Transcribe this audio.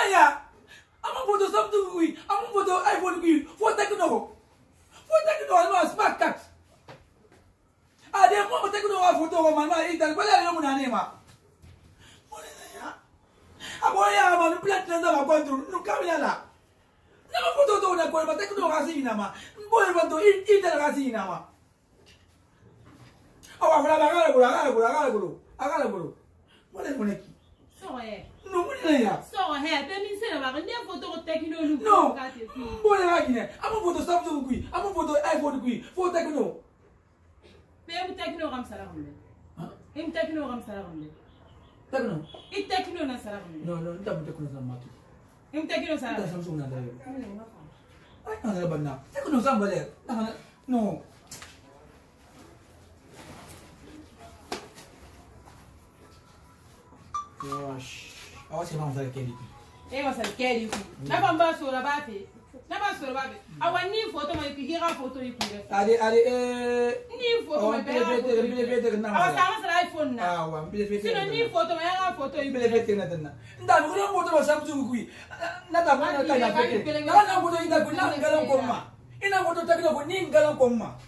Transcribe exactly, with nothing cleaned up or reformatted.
ya. Ama photo Samsung kui, ama photo iPhone kui, photo Tecno. Photo Tecno no smart cat. Ade mo Tecno wa photo ko mama itan ko la mo nane ma. Mo ne ya. Abo ya ma no plat na ba control no kamera la. Na ma photo to na ko ba Tecno ka si na ma. Bo ba to itan ka si na ma. Awa fala ba ga ko ga ko ga ko aga la ko. Mo ne mo ne ki. So eh. No mo ne ya. So eh, be min se na ba ne photo ko Tecno lu no ka te fi. Mo ne ga ki ne. Ama photo Samsung kui, ama photo iPhone kui, photo Tecno. Be mu Tecno kam sala ko le. Ha? Im Tecno kam sala ko le. Tecno. I Tecno na sala ko le. No no, nda mo Tecno sa ma ki. Im Tecno sala. Nda Samsung na da. Ay, na ba na. Tecno sa ba le. No. Gosh. Awa se ma mzale keli. E wa sal keli ku. Na ba mba so la ba fe. Na ba so la ba fe. Awa ni photo ma ki hira photo yi ku le. Ade ade eh Ni photo ma be. Mbele mbele mbele na. Awa sa ma sala iPhone na. Ah wa mbele mbele. Sino ni photo ma ya photo yi. Mbele mbele na tena. Nda mo ko photo ba Samsung kui. Na ta mo na ta ya peke. Na na photo ida ku na ngala ko ma. Ina photo Tecno ko ni ngala ko ma.